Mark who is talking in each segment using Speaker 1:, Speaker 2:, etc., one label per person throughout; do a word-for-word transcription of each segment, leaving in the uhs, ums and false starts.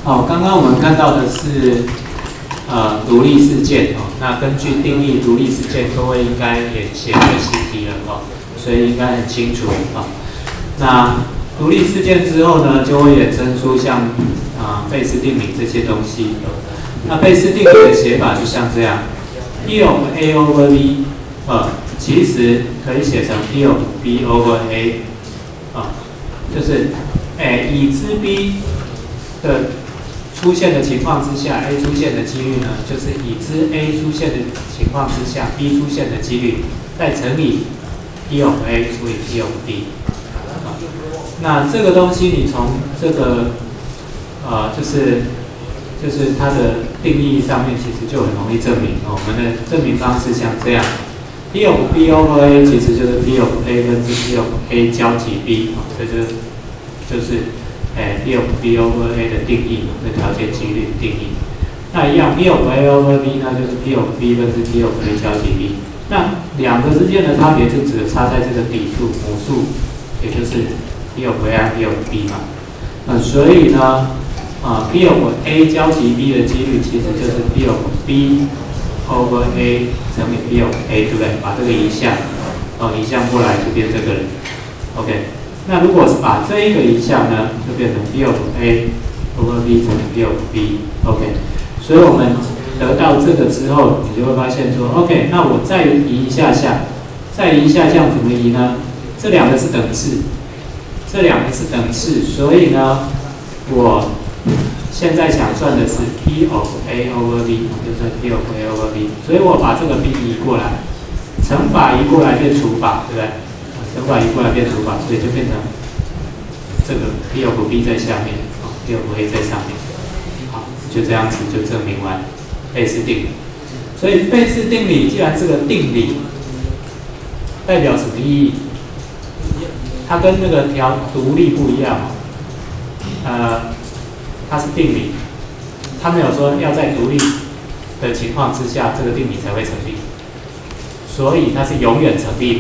Speaker 1: 好，刚刚我们看到的是呃独立事件哦。那根据定义，独立事件各位应该也写过习题了哦，所以应该很清楚哦。那独立事件之后呢，就会衍生出像啊贝氏定理这些东西。那贝氏定理的写法就像这样 ，P of A over V， 呃，其实可以写成 P of B over A， 啊，就是哎已知 B 的出现的情况之下 ，A 出现的几率呢，就是已知 A 出现的情况之下 ，B 出现的几率，再乘以 P of A 除以 P of B。啊，那这个东西你从这个呃，就是就是它的定义上面，其实就很容易证明哦。我们的证明方式像这样 ，P of B over A 其实就是 P of A 分之 P of A 交集 B， 啊，这就就是。哎 ，P of B over A 的定义嘛，那条件几率定义。那一样 ，P of A over B 呢，就是 P of B 分之 P of A 交集 B。那两个之间的差别就只差在这个底数母数，也就是 P of A 和 P of B 嘛。那所以呢，啊 ，P of A 交集 B 的几率其实就是 P of B over A 乘以 P of A， 对不对？把这个移项，哦，移项过来就变这个了 ，OK。那如果是把这一个移项呢，就变成 P of A over B 乘以 P of B，OK。所以我们得到这个之后，你就会发现说 ，OK， 那我再移一下项，再移一下项怎么移呢？这两个是等式，这两个是等式，所以呢，我现在想算的是 P of A over B， 就是 P of A over B， 所以我把这个 B 移过来，乘法移过来变除法，对不对？乘法移过来变除法，所以就变成这个 P of B 在下面，啊 ，P of A 在上面，好，就这样子就证明完贝氏定理。所以贝氏定理既然是个定理，代表什么意义？它跟那个条独立不一样哦，呃，它是定理，它没有说要在独立的情况之下，这个定理才会成立，所以它是永远成立的。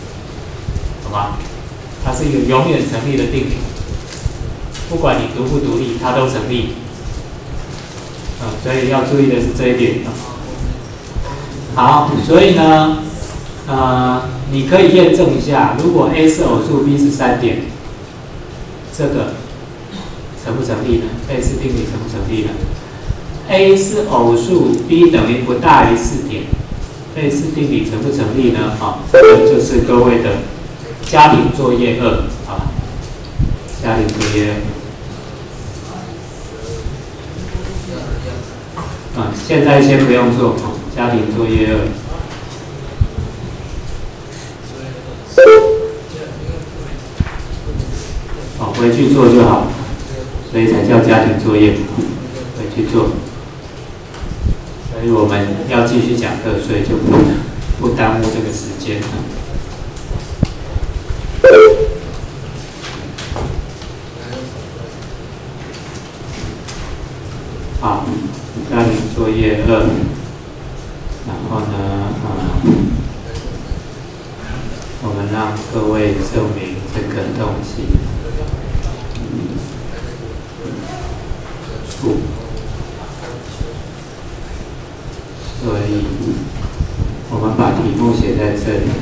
Speaker 1: 它是一个永远成立的定理，不管你独不独立，它都成立。嗯，所以要注意的是这一点。好，所以呢，呃，你可以验证一下，如果 A 是偶数 ，B 是三点，这个成不成立呢？贝氏定理成不成立呢 ？A 是偶数 ，B 等于不大于四点，贝氏定理成不成立呢？好，这个就是各位的家庭作业二啊，家庭作业二，啊，现在先不用做啊，家庭作业二，哦，回去做就好，所以才叫家庭作业，回去做。所以我们要继续讲课，所以就不不耽误这个时间。好，家庭作业二，然后呢，呃，我们让各位证明这个东西，数，所以我们把题目写在这里。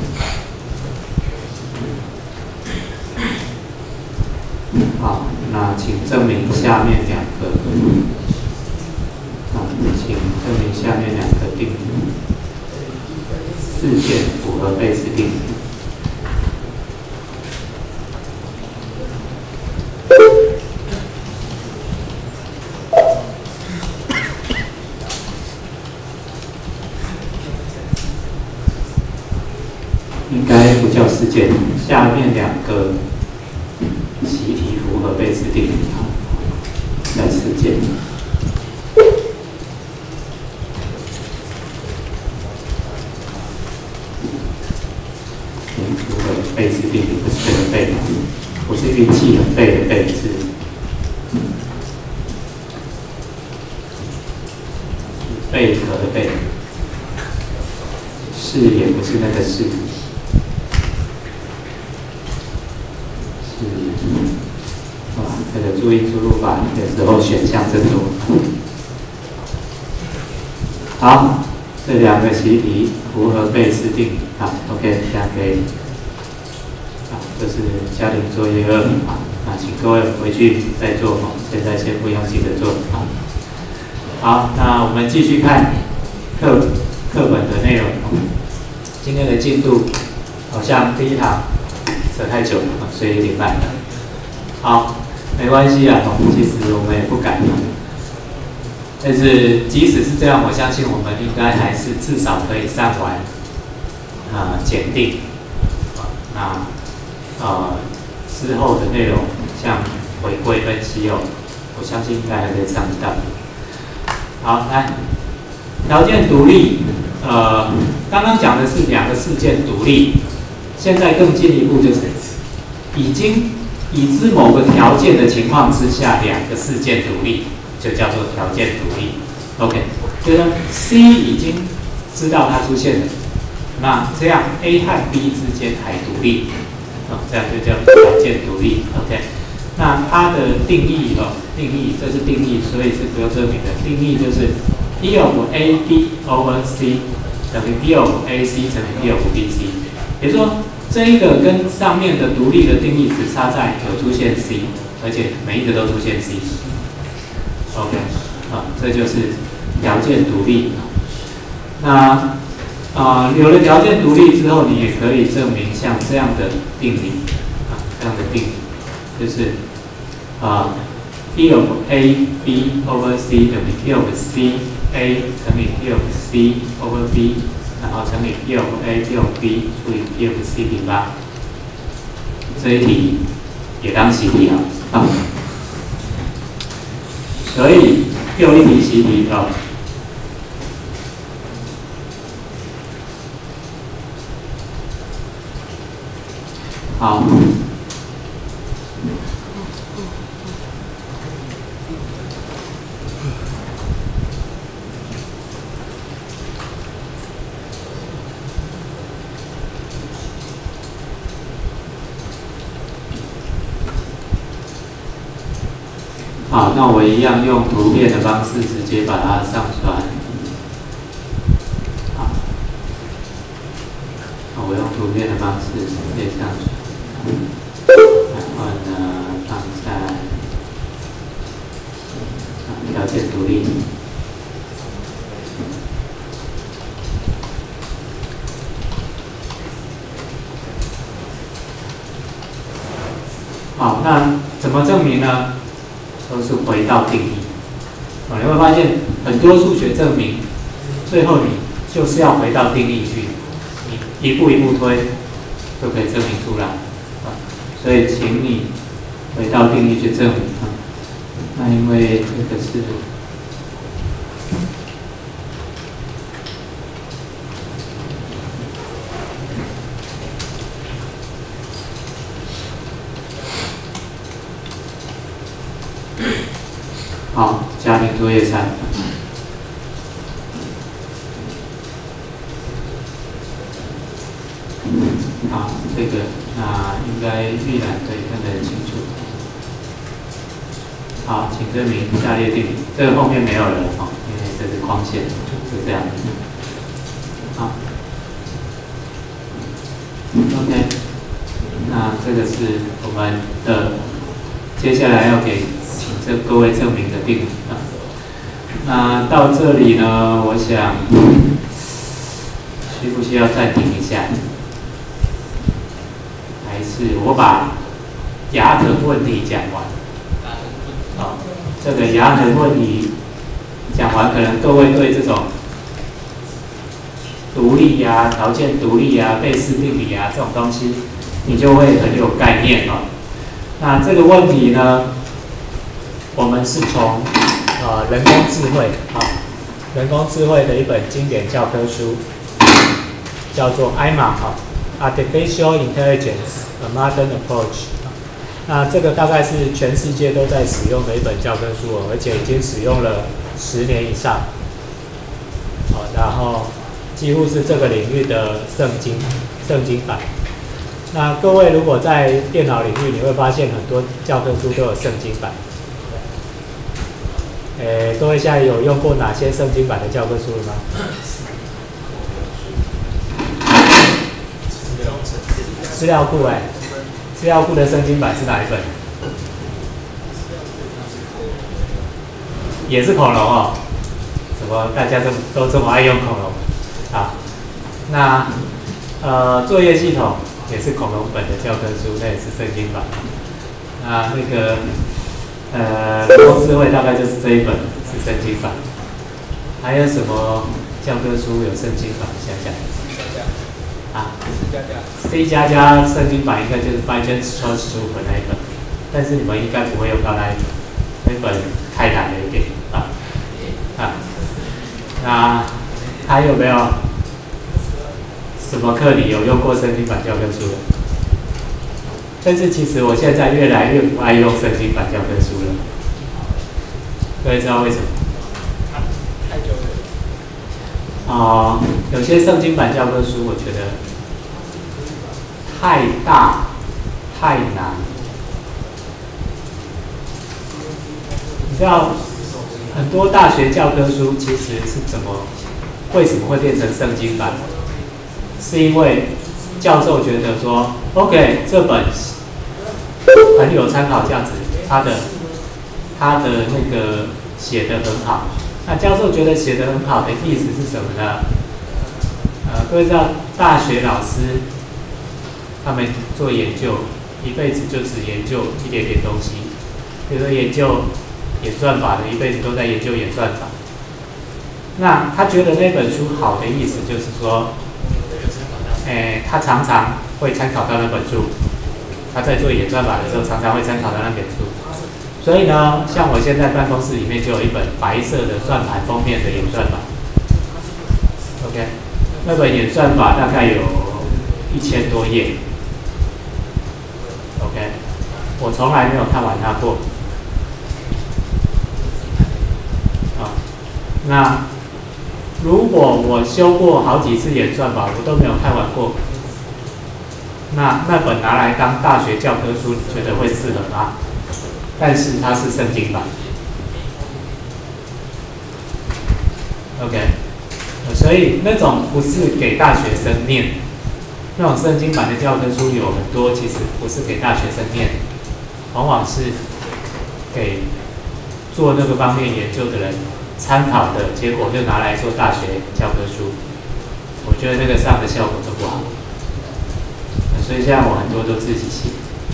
Speaker 1: 好，那请证明下面两个。啊，请证明下面两个定理，事件符合贝氏定理。应该不叫事件，下面两个习题符合贝氏定理，叫事件。贝氏定理不是这个贝，不是运气很背的背，是贝壳的贝，是也不是那个是，是哇，这这个注音输入法的时候选项增多。好，这两个习题如何背式定理？好 ，OK， 这样可以。好，这是家庭作业二啊，那请各位回去再做哦，现在先不用急着做啊。好，那我们继续看课课本的内容。今天的进度好像第一堂扯太久了，所以有点慢了。好，没关系啊，其实我们也不敢。但是即使是这样，我相信我们应该还是至少可以上完啊、呃、检定啊，那呃之后的内容像回归分析哦，我相信应该还可以上得到。好，来条件独立，呃，刚刚讲的是两个事件独立，现在更进一步就是已经已知某个条件的情况之下，两个事件独立。就叫做条件独立 ，OK， 就是说 C 已经知道它出现了，那这样 A 和 B 之间还独立，哦，这样就叫条件独立 ，OK。那它的定义哦，定义这是定义，所以是不用证明的。定义就是 E of A B over C 等于 E of A C 乘以 E of B C， 也就是说这一个跟上面的独立的定义只差在有出现 C， 而且每一个都出现 C。OK， 啊，这就是条件独立。那啊、呃，有了条件独立之后，你也可以证明像这样的定理啊，这样的定理就是啊 ，E of A B over C 等于 E of C A 乘以 E of C over B， 然后乘以 E of A E of B 除以 E of C 平方。这一题也当习题啊。啊所以又一题习题哦。好。好，那我一样用图片的方式直接把它上传。好，那我用图片的方式直接上传，然后呢放在条件独立。好，那怎么证明呢？都是回到定义，哦，你会发现很多数学证明，最后你就是要回到定义去，你一步一步推，就可以证明出来，啊，所以请你回到定义去证明啊。那因为这个是。好，家庭作业三。好，这个那应该预览可以看得很清楚。好，请证明下列定理。这个后面没有了哦，因为这是框线，就这样。好 ，OK， 那这个是我们的接下来要给。这各位证明的定理啊，那到这里呢，我想需不需要暂停一下？还是我把牙疼问题讲完？啊，这个牙疼问题讲完，可能各位对这种独立呀、啊、条件独立呀、啊、背式定理啊这种东西，你就会很有概念哦。那这个问题呢？我们是从呃人工智慧啊，人工智慧的一本经典教科书，叫做 I M A 啊 ，Artificial Intelligence: A Modern Approach。那这个大概是全世界都在使用的一本教科书哦，而且已经使用了十年以上。好，然后几乎是这个领域的圣经，圣经版。 那各位如果在电脑领域，你会发现很多教科书都有圣经版。诶，各位现在有用过哪些圣经版的教科书了吗？资料库哎，资料库的圣经版是哪一本？也是恐龙哦。怎么大家这么都这么爱用恐龙？好，那呃作业系统也是恐龙本的教科书，那也是圣经版。那那个呃人工智慧大概就是这一本是圣经版。还有什么教科书有圣经版？想想。啊 ，C 加加圣经版应该就是 Bytes Choice 十五本那一本，但是你们应该不会用到那一本，那本太难了一点啊啊。那还有没有什么课里有用过圣经版教科书的？但是其实我现在越来越不爱用圣经版教科书了，各位知道为什么？太久了。啊、呃，有些圣经版教科书，我觉得太大、太难。你知道，很多大学教科书其实是怎么、为什么会变成圣经版？是因为教授觉得说 ，OK， 这本很有参考价值，他的他的那个写得很好。那教授觉得写得很好的意思是什么呢？呃，各位知道大学老师他们做研究，一辈子就只研究一点点东西，比如说研究演算法的，一辈子都在研究演算法。那他觉得那本书好的意思就是说，哎，他常常会参考到那本书，他在做演算法的时候常常会参考到那本书。所以呢，像我现在办公室里面就有一本白色的算盘封面的演算法 ，OK， 那本演算法大概有一千多页 ，OK， 我从来没有看完它过。啊，那如果我修过好几次演算法，我都没有看完过，那那本拿来当大学教科书，你觉得会适合吗？但是它是圣经版 ，OK， 所以那种不是给大学生念，那种圣经版的教科书有很多，其实不是给大学生念，往往是给做那个方面研究的人参考的，结果就拿来做大学教科书。我觉得那个上的效果都不好，所以现在我很多都自己写。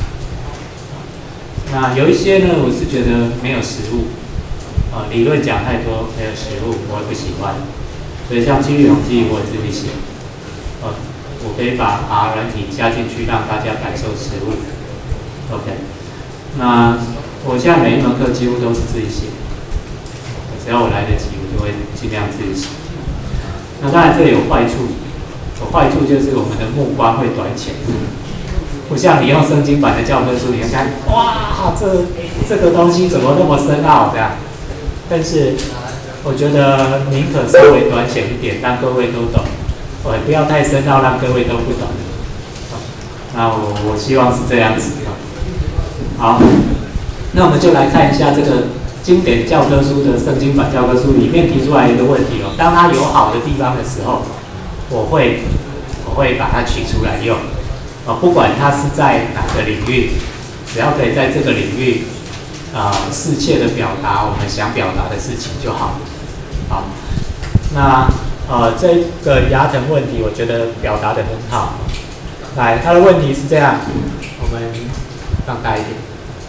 Speaker 1: 那有一些呢，我是觉得没有实务，啊、呃，理论讲太多，没有实务，我也不喜欢。所以像几率统计，我也自己写，呃，我可以把 R 软体加进去，让大家感受实务。OK， 那我现在每一门课几乎都是自己写，只要我来得及，我就会尽量自己写。那当然这里有坏处，有坏处就是我们的目光会短浅。不像你用圣经版的教科书，你看，哇，这这个东西怎么那么深奥这样？但是我觉得宁可稍微短浅一点，让各位都懂，我不要太深奥，让各位都不懂。那我我希望是这样子。好，那我们就来看一下这个经典教科书的圣经版教科书里面提出来一个问题哦，当它有好的地方的时候，我会我会把它取出来用。啊，不管它是在哪个领域，只要可以在这个领域，啊、呃，适切的表达我们想表达的事情就好。好，那呃，这个牙疼问题，我觉得表达得很好。来，它的问题是这样，我们放大一点。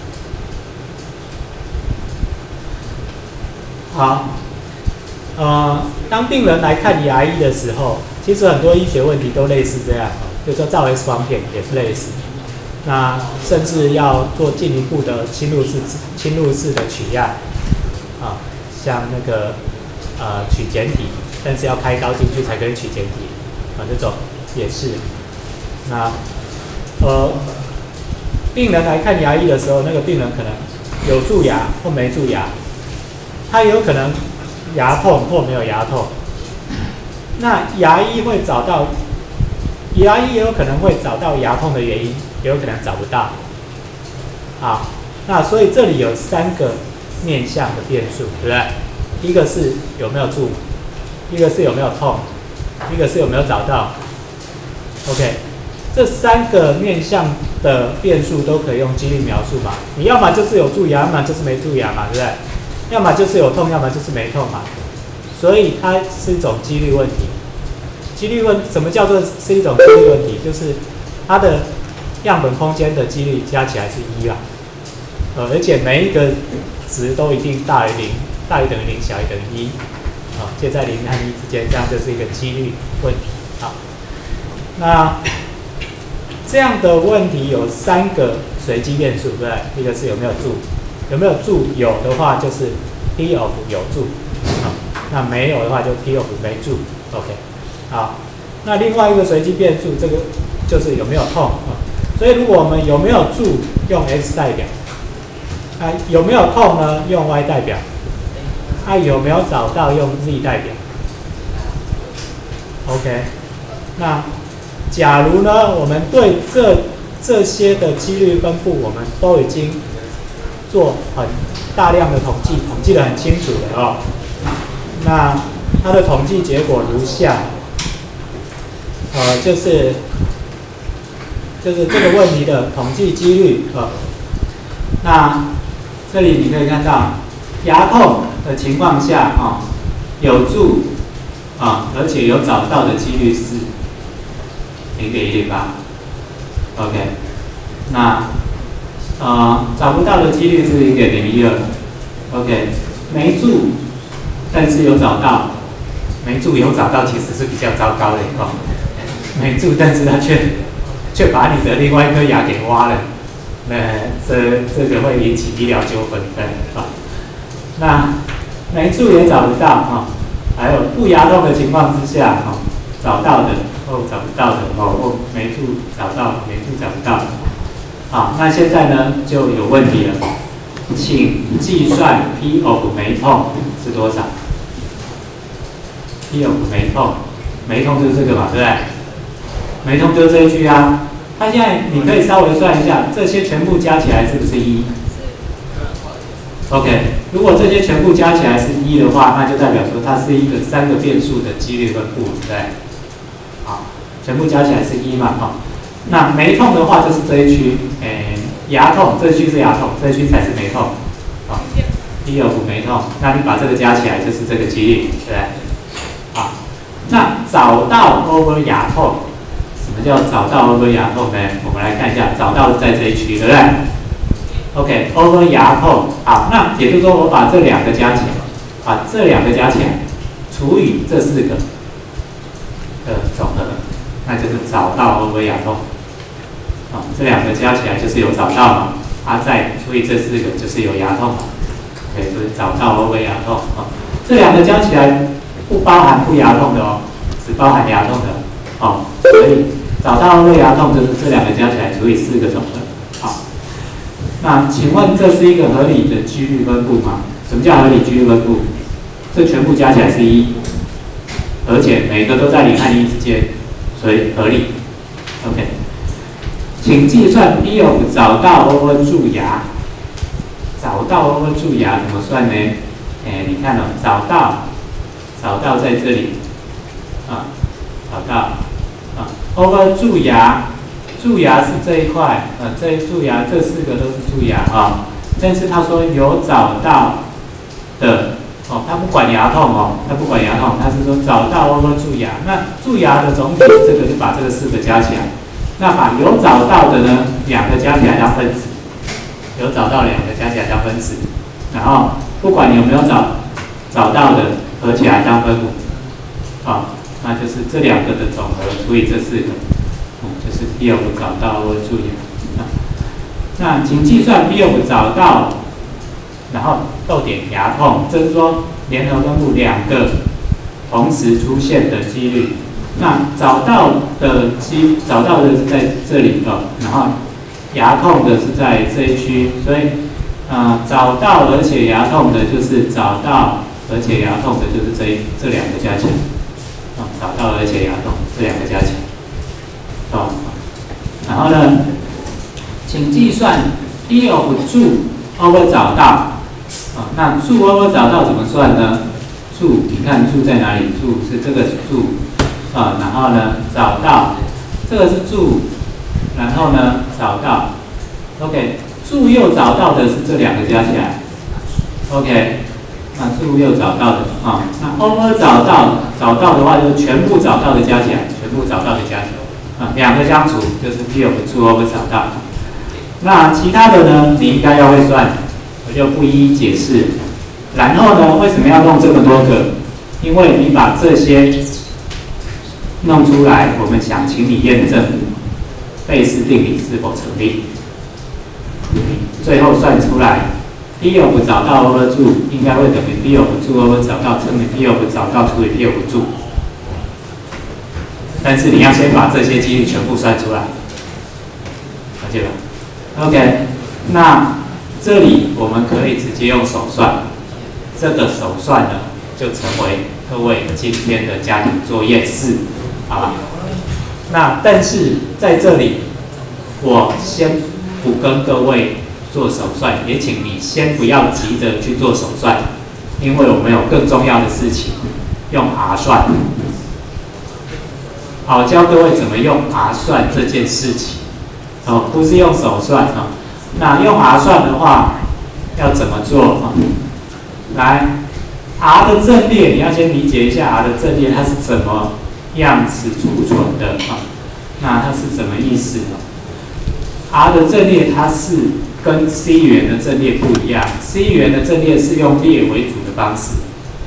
Speaker 1: 好，呃，当病人来看牙医的时候，其实很多医学问题都类似这样。比如说照 X 光片也是类似，那甚至要做进一步的侵入式侵入式的取样，啊，像那个呃取简体，但是要开刀进去才可以取简体，啊，这种也是。那呃，病人来看牙医的时候，那个病人可能有蛀牙或没蛀牙，他有可能牙痛或没有牙痛，那牙医会找到
Speaker 2: 牙医也有可能会找到牙痛的原因，也有可能找不到。好，那所以这里有三个面向的变数，对不对？一个是有没有蛀，一个是有没有痛，一个是有没有找到。OK， 这三个面向的变数都可以用几率描述嘛？你要么就是有蛀牙，要么就是没蛀牙嘛，对不对？要么就是有痛，要么就是没痛嘛。所以它是一种几率问题。几率问什么叫做是一种几率问题？就是它的样本空间的几率加起来是一啦，呃，而且每一个值都一定大于零，大于等于零，小于等于一，啊，介在零和一之间，这样就是一个几率问题。好，那这样的问题有三个随机变数，对不对？一个是有没有蛀，有没有蛀？有的话就是 P of 有蛀，啊，那没有的话就 P of 没蛀。OK， 好，那另外一个随机变数，这个就是有没有痛啊。所以如果我们有没有蛀用 X 代表，啊有没有痛呢用 Y 代表，啊有没有找到用 Z 代表。OK， 那假如呢我们对这这些的几率分布我们都已经做很大量的统计，统计得很清楚了哦。那它的统计结果如下，呃就是就是这个问题的统计几率啊。那这里你可以看到，牙痛的情况下啊，有蛀啊，而且有找到的几率是零点一零八。OK， 那呃找不到的几率是零点零一二。OK， 没蛀，但是有找到，没蛀有找到其实是比较糟糕的哦。没蛀，但是它却却把你的另外一颗牙给挖了。那这这个会引起医疗纠纷的啊。那没蛀也找不到啊，还有不牙痛的情况之下啊，找到的哦找不到的哦哦没蛀找到没蛀找不到。好，那现在呢就有问题了，请计算 P of 没痛是多少 ？P of 没痛，没痛就是这个嘛，对不对？没痛就是这一句啊。它现在你可以稍微算一下，这些全部加起来是不是一 ？OK， 如果这些全部加起来是一的话，那就代表说它是一个三个变数的几率分布，对不对？好，全部加起来是一嘛，哈、哦。那没痛的话就是这一区，诶，牙痛这一区是牙痛，这一区才是没痛，好 ，P of 没痛，那你把这个加起来就是这个几率，对不对？好，那找到 over 牙痛。什么叫找到 over 牙痛呢？我们来看一下，找到在这一区，对不对 ？OK，over 牙痛，好，那也就是说我把这两个加起来，把这两个加起来除以这四个的总和，那就是找到 over 牙痛。啊，这两个加起来就是有找到嘛，啊再除以这四个就是有牙痛嘛。OK， 所以找到 over 牙痛啊，这两个加起来不包含不牙痛的哦，只包含牙痛的哦，所以。找到胃牙痛就是这两个加起来除以四个总和。好，那请问这是一个合理的几率分布吗？什么叫合理几率分布？这全部加起来是一，而且每个都在零和一之间，所以合理。OK， 请计算 P of 找到 over 蛀牙。找到 over 蛀牙怎么算呢？哎，你看哦，找到，找到在这里，啊，找到。over 蛀牙，蛀牙是这一块，呃，这一蛀牙这四个都是蛀牙啊。但是他说有找到的，哦，他不管牙痛哦，他不管牙痛，他是说找到 over 蛀牙。那蛀牙的总体，这个就把这个四个加起来，那把有找到的呢，两个加起来当分子，有找到两个加起来当分子，然后不管你有没有找找到的，合起来当分母，啊。那就是这两个的总和除以这四个，嗯，就是 P of 找到 over 蛀牙。那请计算 P of 找到，然后逗点牙痛，就是说联合分布两个同时出现的几率。那找到的机找到的是在这里哦，然后牙痛的是在这一区，所以啊、呃、找到而且牙痛的就是找到而且牙痛的就是这一这两个加起来。找到而且牙痛，这两个加起来。 哦，然后呢，请计算 d of 柱 over 找到，啊、哦，那柱 over 找到怎么算呢？柱，你看柱在哪里？柱是这个柱，啊、哦，然后呢找到，这个是柱，然后呢找到 ，OK， 柱又找到的是这两个加起来 ，OK， 那柱又找到的啊、哦，那 over 找到找到的话就是全部找到的加起来，全部找到的加起来，啊，两个相除就是 d of 柱 over 找到。那其他的呢，你应该要会算，我就不一一解释。然后呢，为什么要弄这么多个？因为你把这些弄出来，我们想请你验证贝氏定理是否成立。最后算出来 d of 找到 over 柱应该会等于 d of 柱 over 找到乘以 d of 找到除以 d of 柱。但是你要先把这些几率全部算出来，了解吧 ？OK， 那这里我们可以直接用手算。这个手算呢，就成为各位今天的家庭作业四，好吧？那但是在这里，我先不跟各位做手算，也请你先不要急着去做手算，因为我们有更重要的事情，用 R 算。好，教各位怎么用 R 算这件事情，哦，不是用手算啊。那用 R 算的话，要怎么做啊？来 ，R 的阵列你要先理解一下 R 的阵列它是怎么样子储存的啊？那它是什么意思呢 ？R 的阵列它是跟 C 语言的阵列不一样 ，C 语言的阵列是用列为主的方式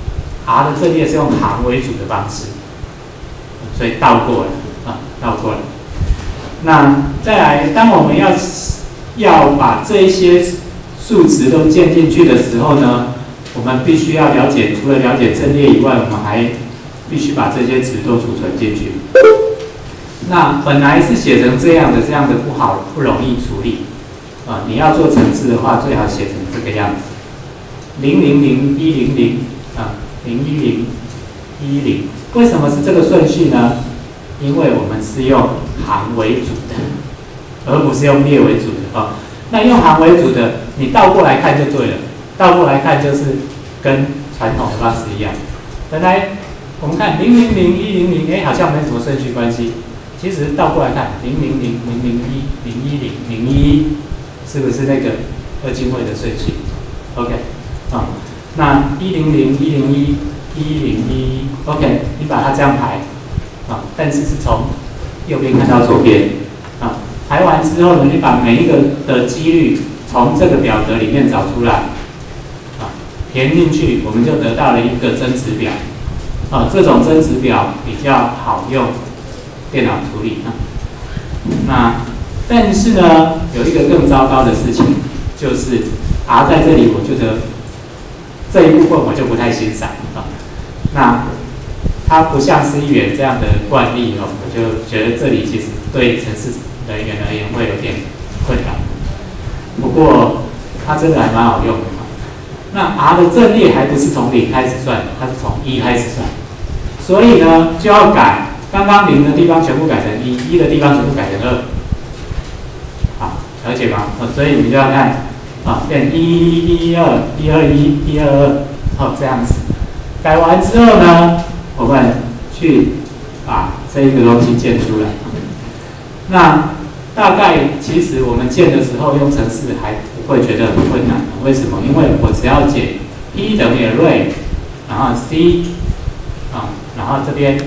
Speaker 2: ，R 的阵列是用行为主的方式，所以倒过来啊，倒过来。那再来，当我们要要把这一些数值都建进去的时候呢？我们必须要了解，除了了解阵列以外，我们还必须把这些值都储存进去。那本来是写成这样的，这样的不好，不容易处理啊。你要做程式的话，最好写成这个样子：零零零一零零啊，零一零一零。为什么是这个顺序呢？因为我们是用行为主的，而不是用列为主的啊。那用行为主的，你倒过来看就对了。倒过来看就是跟传统的方式一样。本来我们看零零零一零零，哎，好像没什么顺序关系。其实倒过来看，零零零零零一零一零零一一，是不是那个二进位的顺序 ？OK， 啊、嗯，那一零零一零一一零一 ，OK， 你把它这样排啊，但是是从右边看到左边啊，排完之后呢，你把每一个的几率从这个表格里面找出来。填进去，我们就得到了一个增值表，啊，这种增值表比较好用电脑处理啊。那但是呢，有一个更糟糕的事情，就是 R 在这里，我觉得这一部分我就不太欣赏啊。那它不像 C 语言这样的惯例哦，我就觉得这里其实对程式人员而言会有点困扰。不过它真的还蛮好用的。那 R 的阵列还不是从零开始算，它是从一开始算，所以呢就要改，刚刚零的地方全部改成一，一的地方全部改成二，好，了解吗？哦，所以你就要看，啊，变一一一二一二一一二二，好，这样子，改完之后呢，我们去把这一个东西建出来，那大概其实我们建的时候用程式还不会觉得很困难，为什么？因为我只要解 P 等于 array， 然后 C 啊，然后这边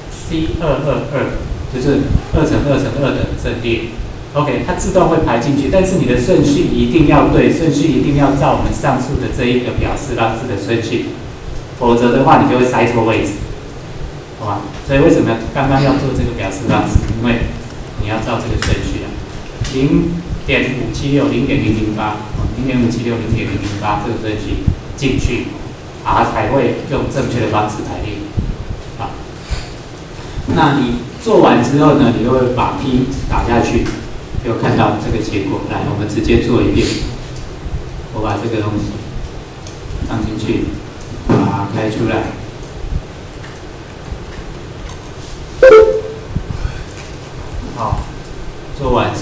Speaker 2: C 二二二就是二乘二乘二的阵列 ，OK， 它自动会排进去，但是你的顺序一定要对，顺序一定要照我们上述的这一个表示方式的顺序，否则的话你就会塞错位置，好吧？所以为什么刚刚要做这个表示方式？因为你要照这个顺序啊，零点五七六、零点零零八、零点五七六、零点零零八这个顺序进去 ，R 才会用正确的方式排列。啊，那你做完之后呢，你就会把 P 打下去，就看到这个结果。来，我们直接做一遍。我把这个东西放进去，把它开出来。好，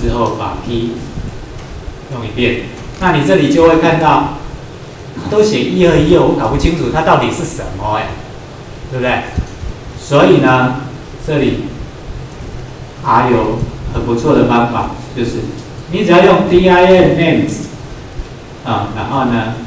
Speaker 2: 之后把 P 用一遍，那你这里就会看到都写一二一二，我搞不清楚它到底是什么哎，对不对？所以呢，这里 R 有很不错的方法，就是你只要用 dir names 啊，然后呢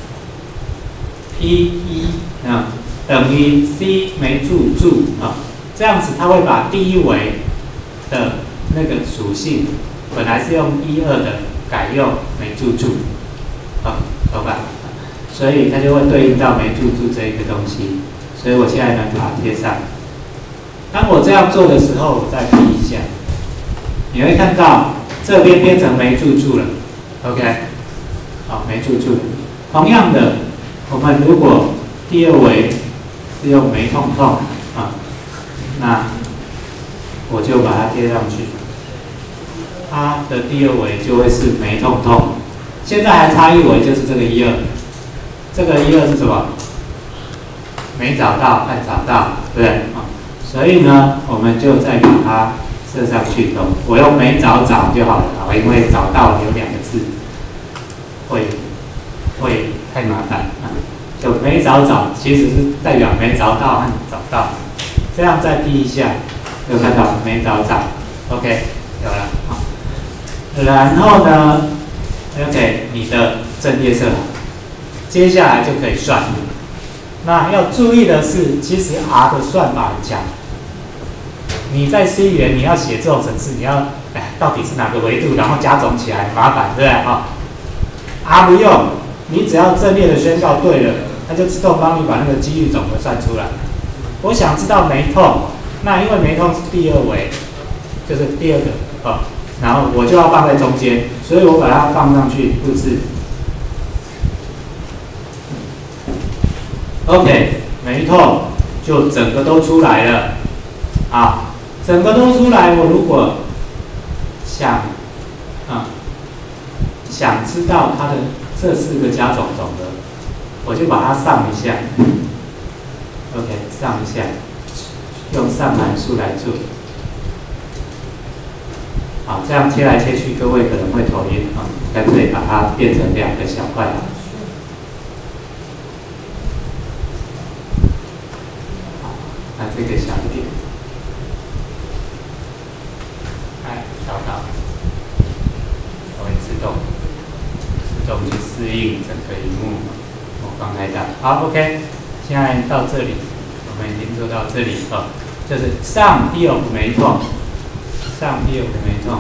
Speaker 2: P 一啊等于 C 没注注啊，这样子它会把第一维的那个属性本来是用一二的，改用没注注，啊，懂吧？所以它就会对应到没注注这一个东西。所以我现在呢把它贴上。当我这样做的时候，我再 P 一下，你会看到这边变成没注注了 ，OK， 好，没注注。同样的，我们如果第二维是用没痛痛啊，那我就把它贴上去，它的第二维就会是没痛痛。现在还差一维，就是这个一二，这个一二是什么？没找到，看找到，对不对？啊，所以呢，我们就再把它设上去头。我用没找找就好了啊，因为找到有两个字，会会太麻烦啊。就没找找其实是代表没找到和找到，这样再 P 一下，就看到没找找 ，OK， 有了啊。然后呢 ，OK， 你的阵列设好，接下来就可以算。那要注意的是，其实 R 的算法很强。你在 C 语言你要写这种程式，你要哎到底是哪个维度，然后加总起来麻烦，对不对啊 ？R 不用，你只要阵列的宣告对了，它就自动帮你把那个几率总和算出来。我想知道没痛，那因为没痛是第二维，就是第二个哦，然后我就要放在中间，所以我把它放上去布置。OK， 没痛就整个都出来了啊，整个都出来。我如果想啊想知道它的这四个加总总的，我就把它上一下 ，OK， 上一下，用上函数来做。好，这样切来切去，各位可能会头晕啊，干脆把它变成两个小块好。那这个小一点，哎，找到，它会自动自动去适应整个荧幕。我刚开到，好 ，OK， 现在到这里，我们已经做到这里了，就是上 D of 没痛，上 D of 没痛。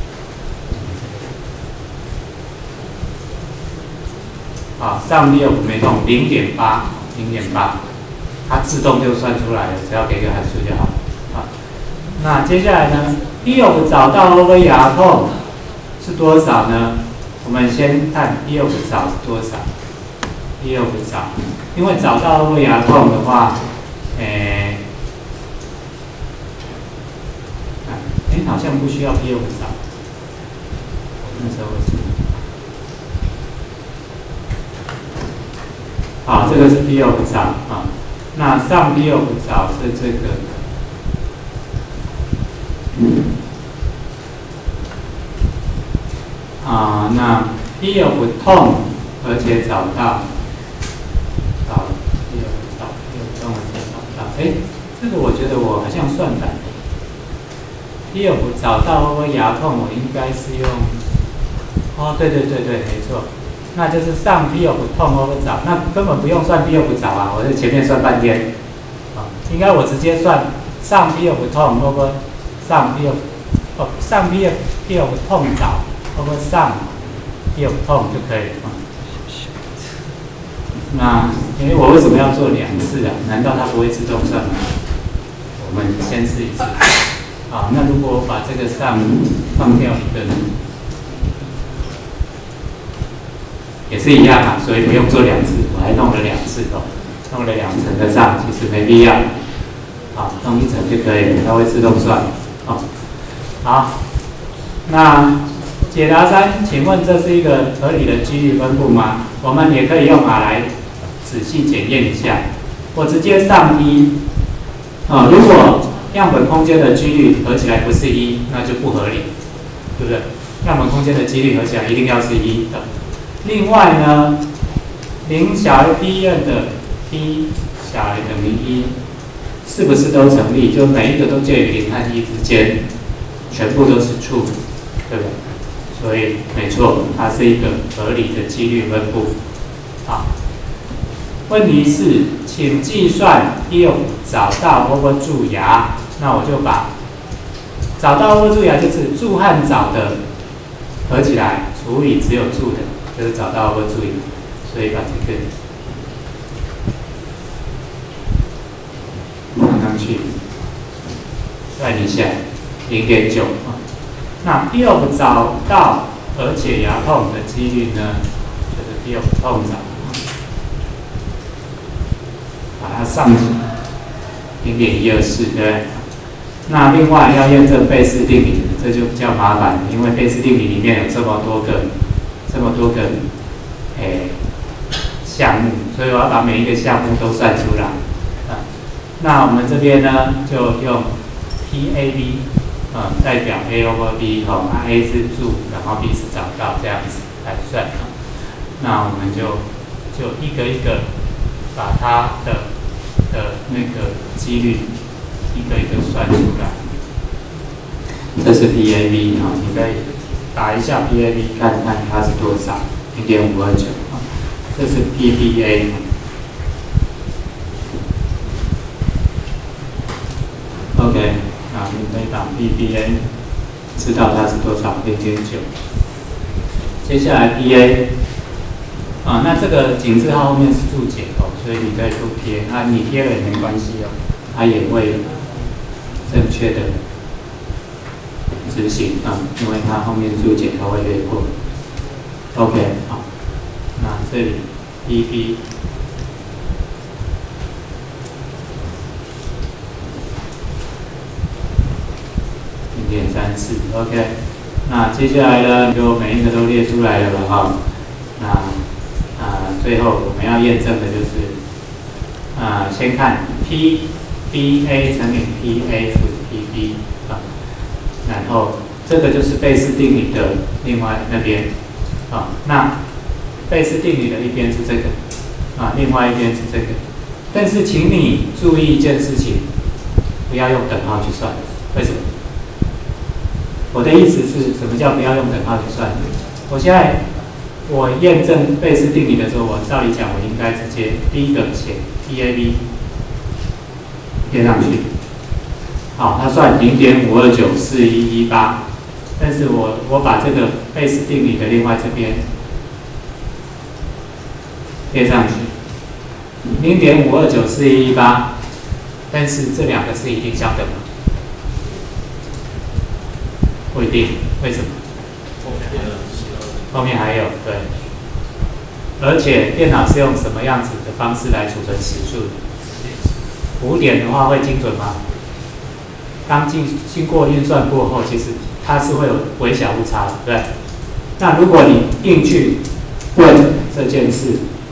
Speaker 2: 啊，上 D of 没痛零点八，零点八。它自动就算出来了，只要给个函数就好。好，那接下来呢 ，D of 找到 over 牙痛是多少呢？我们先看 D of 找是多少 ？D of 找，因为找到 over 牙痛的话，诶、欸，哎、欸，好像不需要 D of 找，那时候为什么？好，这个是 D of 找啊。那上 D of 找是这个，啊，那 D of 痛，而且找到，找 D of 找 D of 痛而且找到，哎，这个我觉得我好像算反了 ，D of 找到或牙痛，我应该是用，哦，对对对对，没错。那就是上 D of 痛 over 找，那根本不用算 D of 找啊，我在前面算半天，啊，应该我直接算上 D of 痛 over 上 D of 哦上 D of D of 痛找 over 上 D of 痛就可以了。那因为我为什么要做两次啊？难道它不会自动算吗？我们先试一次。啊，那如果我把这个上放掉一个呢？也是一样啊，所以不用做两次，我还弄了两次哦，弄了两层的上，其实没必要，好，弄一层就可以了，它会自动算，哦，好，那解答三，请问这是一个合理的几率分布吗？我们也可以用 R 来仔细检验一下，我直接上一，啊，如果样本空间的几率合起来不是一，那就不合理， 对不对？样本空间的几率合起来一定要是一的。另外呢，零小于 Pn 的 P 小于等于一，是不是都成立？就每一个都介于零和一之间，全部都是 true， 对不对？所以没错，它是一个合理的几率分布。好，问题是，请计算 if 找到 over 蛀牙，那我就把找到 over 蛀牙就是蛀和找的合起来除以只有蛀的，就是找到 over 蛀牙，所以把这个放上去，算一下 零点九 那 if 找到而且牙痛的几率呢，就是 if 痛找，把它上去 零点一二四，对不对？那另外要验证贝氏定理，这就比较麻烦，因为贝氏定理里面有这么多个、这么多个诶项目，所以我要把每一个项目都算出来。啊，那我们这边呢，就用 P A B 啊、呃、代表 A over B 哦，那 A 是住，然后 B 是找到这样子来算啊。那我们就就一个一个把它的的那个几率。一个一个算出来，这是 P A B 啊，你可以打一下 P A B 看看它是多少， 零点五二九啊，这是 P B A。OK， 啊，你可以打 P B A， 知道它是多少， 零点九。接下来 P A， 啊，那这个井字号后面是注解哦，所以你可以不贴，啊，你贴了也没关系哦，它也会正确的执行啊，因为它后面注解它会略过。OK， 好，那这里 P B 零点三四 ，OK， 那接下来呢，就每一个都列出来了吧哈。那啊，最后我们要验证的就是啊，先看 P B A 乘以 P A 除以 P B 啊，然后这个就是贝氏定理的另外那边啊，那贝氏定理的一边是这个啊，另外一边是这个，但是请你注意一件事情，不要用等号去算，为什么？我的意思是什么叫不要用等号去算？我现在我验证贝氏定理的时候，我照理讲我应该直接第一个写 P A B。贴上去，好，它算 零点五二九四一一八， 但是我我把这个贝氏定理的另外这边贴上去 零点五二九四一一八， 但是这两个是一定相等吗？不一定，为什么？后面还有，对，而且电脑是用什么样子的方式来储存实数的？浮点的话会精准吗？当经经过运算过后，其实它是会有微小误差的，对不对？那如果你硬去问这件事，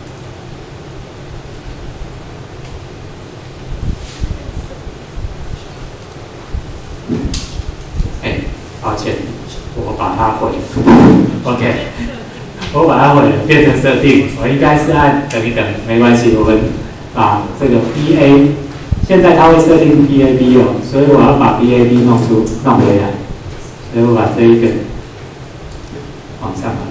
Speaker 2: 哎，抱歉，我把它毁了 ，OK， 我把它毁了，变成设定，我应该是按等一等，没关系，我们把这个 P A。现在它会设定 P A B 哦，所以我要把 P A B 弄出弄回来，所以我把这一个往上拿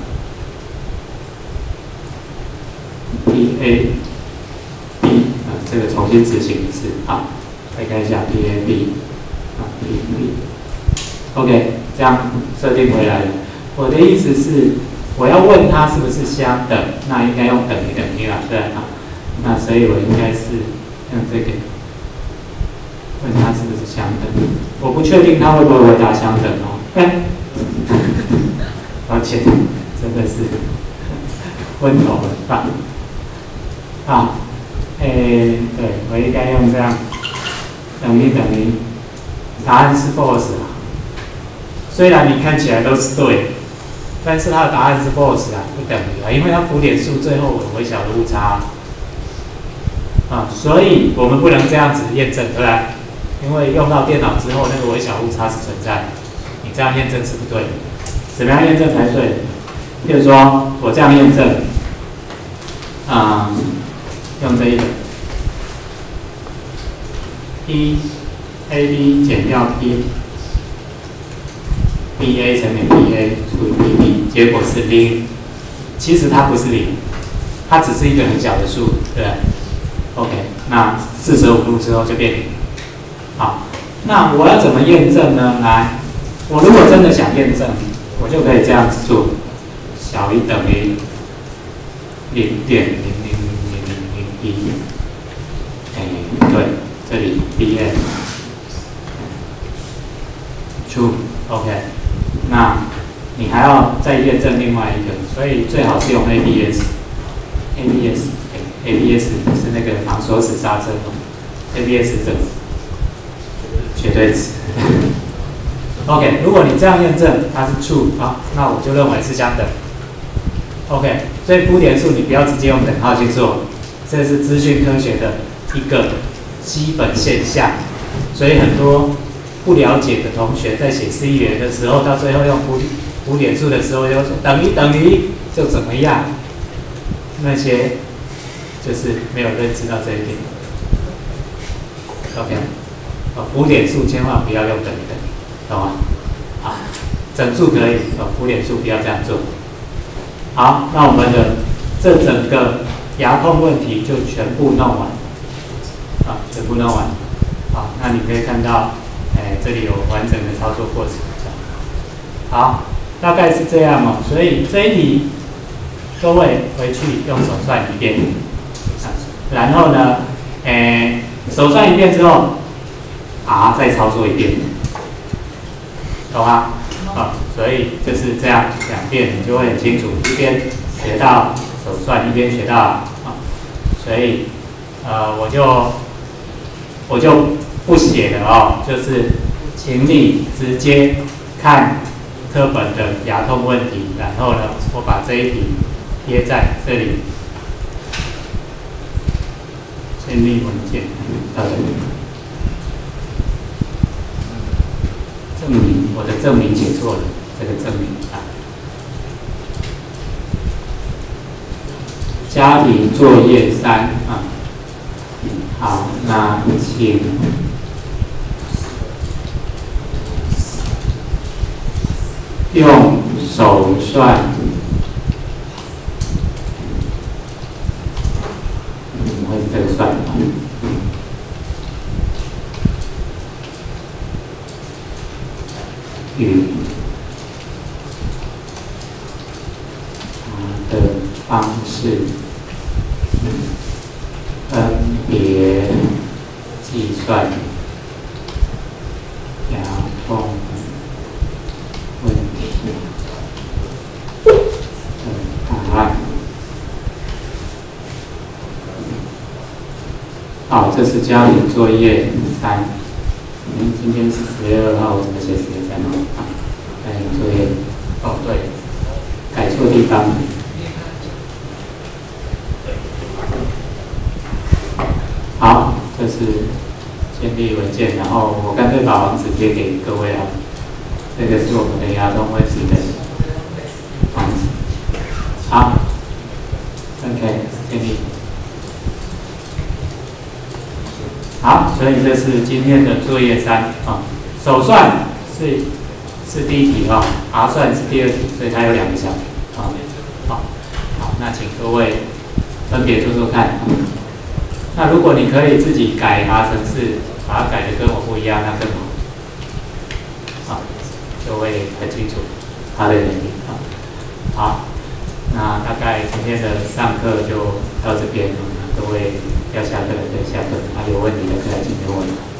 Speaker 2: ，P A B 啊，这个重新执行一次啊，再看一下 P A B 啊 P A B，OK， 这样设定回来了。我的意思是，我要问它是不是相等，那应该用等于等于啦，对啊，那所以我应该是用这个。问它是不是相等？我不确定它会不会回答相等哦。哎，抱歉，真的是昏头了吧？啊，哎，对，我应该用这样等于等于，答案是 false 啊。虽然你看起来都是对，但是它的答案是 false 啊，不等于啊，因为它浮点数最后有微小的误差啊，所以我们不能这样子验证，对不对？因为用到电脑之后，那个微小误差是存在的，你这样验证是不对的。 怎么样验证才对？比如说我这样验证，啊、嗯，用这一个 P A B 减掉 P B A 乘以 B A 除以 B B， 结果是零。其实它不是零，它只是一个很小的数，对不对 ？OK， 那四舍五入之后就变零。好，那我要怎么验证呢？来，我如果真的想验证，我就可以这样子做，小于等于零点零零零零零零一。哎，对，这里 B A true OK， 那你还要再验证另外一个，所以最好是用 A B S。A B S，A B S 是那个防锁死刹车 ，A B S 是绝对值。OK， 如果你这样验证它是 true 啊，那我就认为是相等。OK， 所以浮点数你不要直接用等号去做，这是资讯科学的一个基本现象。所以很多不了解的同学在写 C 语言的时候，到最后用浮浮点数的时候，就说等于等于就怎么样，那些就是没有认知到这一点。OK， 哦，浮点数千万不要用等于等于。懂吗？啊，整数可以，哦，浮点数不要这样做。好，那我们的这整个牙痛问题就全部弄完，啊，全部弄完。好，那你可以看到，哎，这里有完整的操作过程。好，大概是这样哦。所以这一题，各位回去用手算一遍，然后呢，哎，手算一遍之后，啊，再操作一遍。懂吗？啊，所以就是这样两遍，你就会很清楚，一边学到手算，一边学到啊，所以呃，我就我就不写了哦，就是请你直接看课本的牙痛问题，然后呢，我把这一题贴在这里，建立文件到这里。证明我的证明写错了，这个证明啊。家庭作业三啊，好，那请用手算，怎么会是这个算法？与它的方式分别计算牙痛问题的答案。好，这是家庭作业三。嗯，今天是十月二号，我怎么写十月三号？啊，家庭作业。哦，对，改错地方。好，这是建立文件，然后我干脆把网址贴给各位啊。这个是我们的牙痛问题的网址。好 ，OK， 建立。好，所以这是今天的作业三啊。手算是是第一题啊，R算是第二题，所以它有两个小题啊。好，好，那请各位分别做做看。那如果你可以自己改它程式，把它改得跟我不一样，那更好，啊，就会很清楚它的原理啊。好，那大概今天的上课就到这边，各位要下课的可以下课，还有问题的可以来请问我。